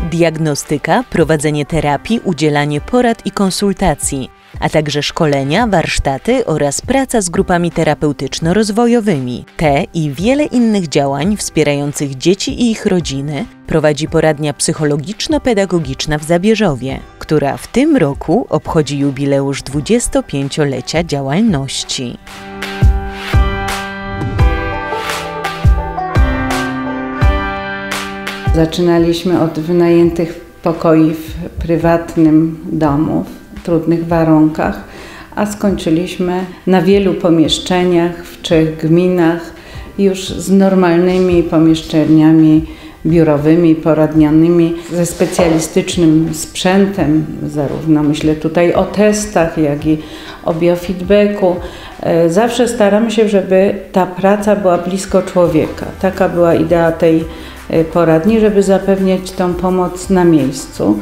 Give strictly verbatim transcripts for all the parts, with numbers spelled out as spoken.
diagnostyka, prowadzenie terapii, udzielanie porad i konsultacji, a także szkolenia, warsztaty oraz praca z grupami terapeutyczno-rozwojowymi. Te i wiele innych działań wspierających dzieci i ich rodziny prowadzi poradnia psychologiczno-pedagogiczna w Zabierzowie, która w tym roku obchodzi jubileusz dwudziestopięciolecia działalności. Zaczynaliśmy od wynajętych pokoi w prywatnym domu, w trudnych warunkach, a skończyliśmy na wielu pomieszczeniach w trzech gminach już z normalnymi pomieszczeniami biurowymi, poradnianymi, ze specjalistycznym sprzętem, zarówno myślę tutaj o testach, jak i o biofeedbacku. Zawsze staramy się, żeby ta praca była blisko człowieka. Taka była idea tej poradni, żeby zapewniać tą pomoc na miejscu.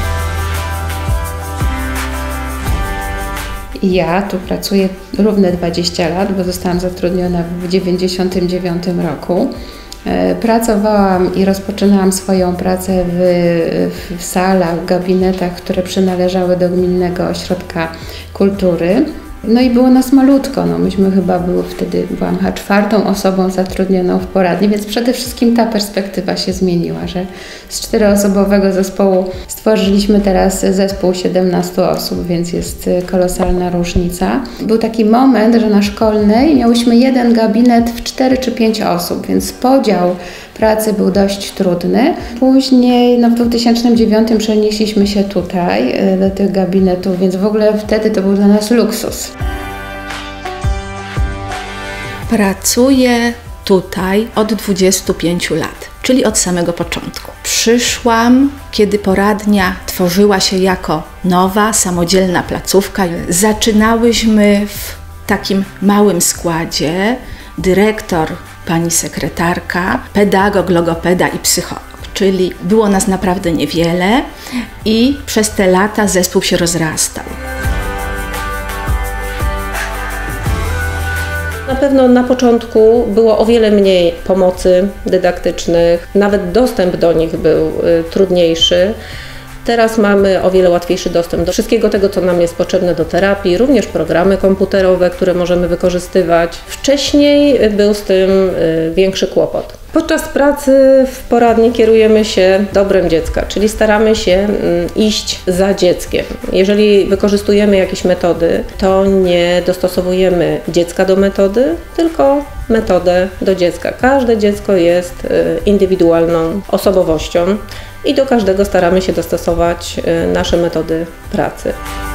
Ja tu pracuję równe dwadzieścia lat, bo zostałam zatrudniona w dziewięćdziesiątym dziewiątym roku. Pracowałam i rozpoczynałam swoją pracę w, w salach, w gabinetach, które przynależały do Gminnego Ośrodka Kultury. No i było nas malutko, no myśmy chyba były wtedy, byłam chyba czwartą osobą zatrudnioną w poradni, więc przede wszystkim ta perspektywa się zmieniła, że z czteroosobowego zespołu stworzyliśmy teraz zespół siedemnastu osób, więc jest kolosalna różnica. Był taki moment, że na Szkolnej miałyśmy jeden gabinet w cztery czy pięć osób, więc podział pracy był dość trudny. Później no, w dwa tysiące dziewiątym przenieśliśmy się tutaj do tych gabinetów, więc w ogóle wtedy to był dla nas luksus. Pracuję tutaj od dwudziestu pięciu lat, czyli od samego początku. Przyszłam, kiedy poradnia tworzyła się jako nowa, samodzielna placówka. Zaczynałyśmy w takim małym składzie. Dyrektor, pani sekretarka, pedagog, logopeda i psycholog, czyli było nas naprawdę niewiele i przez te lata zespół się rozrastał. Na pewno na początku było o wiele mniej pomocy dydaktycznych, nawet dostęp do nich był y, trudniejszy. Teraz mamy o wiele łatwiejszy dostęp do wszystkiego tego, co nam jest potrzebne do terapii, również programy komputerowe, które możemy wykorzystywać. Wcześniej był z tym większy kłopot. Podczas pracy w poradni kierujemy się dobrem dziecka, czyli staramy się iść za dzieckiem. Jeżeli wykorzystujemy jakieś metody, to nie dostosowujemy dziecka do metody, tylko metodę do dziecka. Każde dziecko jest indywidualną osobowością i do każdego staramy się dostosować nasze metody pracy.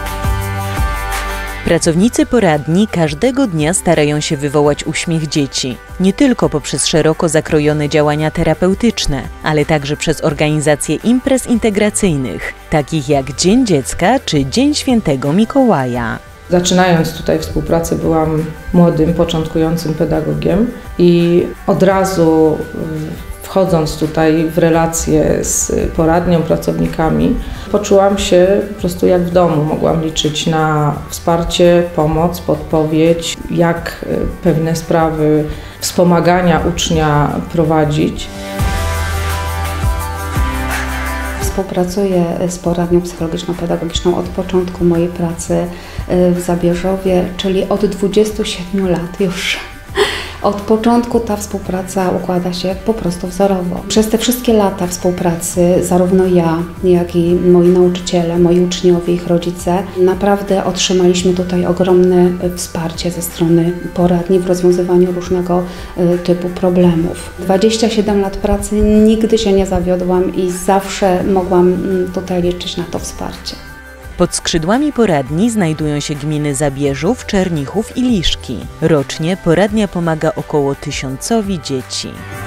Pracownicy poradni każdego dnia starają się wywołać uśmiech dzieci, nie tylko poprzez szeroko zakrojone działania terapeutyczne, ale także przez organizację imprez integracyjnych, takich jak Dzień Dziecka czy Dzień Świętego Mikołaja. Zaczynając tutaj współpracę, byłam młodym, początkującym pedagogiem i od razu wchodząc tutaj w relacje z poradnią, pracownikami, poczułam się po prostu jak w domu. Mogłam liczyć na wsparcie, pomoc, podpowiedź, jak pewne sprawy wspomagania ucznia prowadzić. Współpracuję z poradnią psychologiczno-pedagogiczną od początku mojej pracy w Zabierzowie, czyli od dwudziestu siedmiu lat już. Od początku ta współpraca układa się po prostu wzorowo. Przez te wszystkie lata współpracy, zarówno ja, jak i moi nauczyciele, moi uczniowie, ich rodzice, naprawdę otrzymaliśmy tutaj ogromne wsparcie ze strony poradni w rozwiązywaniu różnego typu problemów. dwadzieścia siedem lat pracy, nigdy się nie zawiodłam i zawsze mogłam tutaj liczyć na to wsparcie. Pod skrzydłami poradni znajdują się gminy Zabierzów, Czernichów i Liszki. Rocznie poradnia pomaga około tysiącowi dzieci.